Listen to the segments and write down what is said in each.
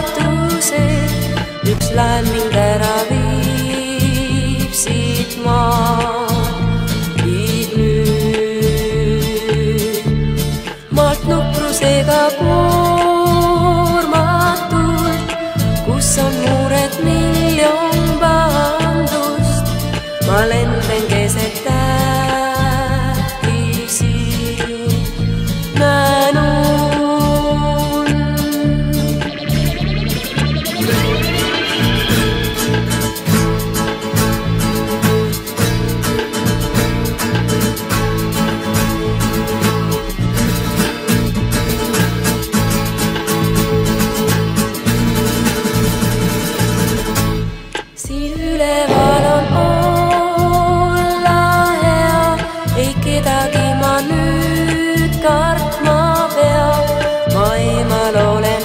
kaotused, üks laev mind ära viib siit maalt, viib nüüd maalt nukrusega koormatult, kus on mured miljon pandust. Ma lendan keset tähtisi, näen üleval on olla hea, ei kedagi ma nüüd kartma pea. Ma eemal olen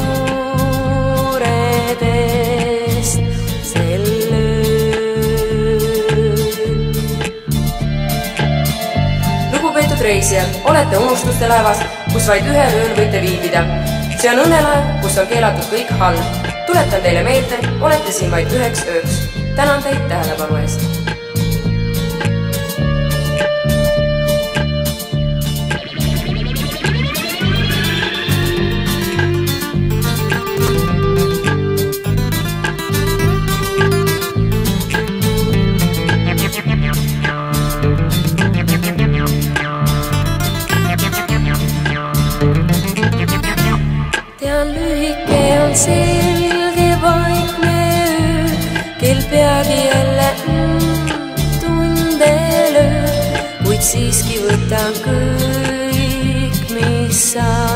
muredest sel ööl. Lugupeetud reisijad, olete unustuste laevas, kus vaid ühel ööl võite viibida. See on õnnelaev, kus on keelatud kõik halb. Tuletan teile meelde, olete siin vaid üheks ööks. Tänan teid tähelepanu eest. Tean, lühike on selge vaikne öö, kel peagi jälle tunde lööb, kuid siiski võtan kõik, mis saab.